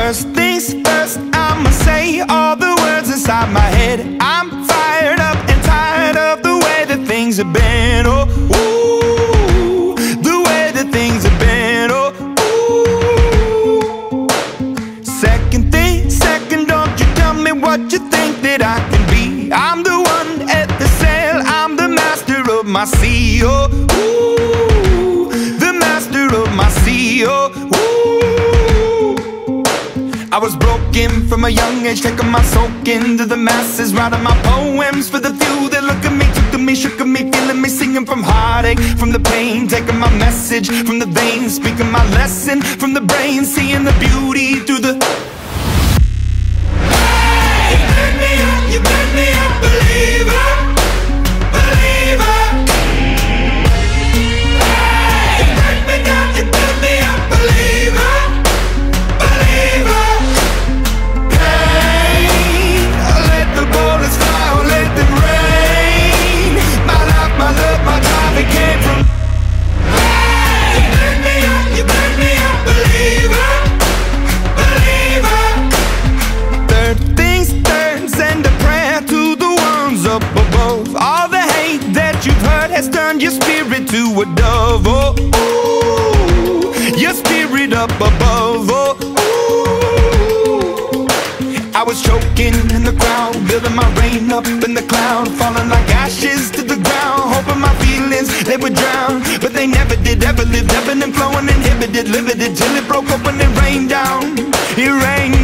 First things first, I'ma say all the words inside my head. I'm fired up and tired of the way that things have been. Oh, ooh, the way that things have been. Oh, ooh. Second thing, second, don't you tell me what you think that I can be. I'm the one at the sail, I'm the master of my sea. Oh, ooh, the master of my sea. Oh, ooh. I was broken from a young age, taking my soak into the masses, writing my poems for the few that look at me, took to me, shook at me, feeling me, singing from heartache, from the pain, taking my message from the veins, speaking my lesson from the brain, seeing the beauty through the... Hey, you made me a believer, believer. Hey, you break me down, you made me a believer, believer. Came from. Hey, you made me a believer, believer. Third things third, send a prayer to the ones up above. All the hate that you've heard has turned your spirit to a dove. Oh, ooh, your spirit up above. Oh, ooh. I was choking in the crowd, building my rain up in the cloud, falling like ashes to the ground, hoping my feelings they would drown, but they never did. Ever lived, ebbing and flowing, inhibited, limited, till it broke open and rained down. It rained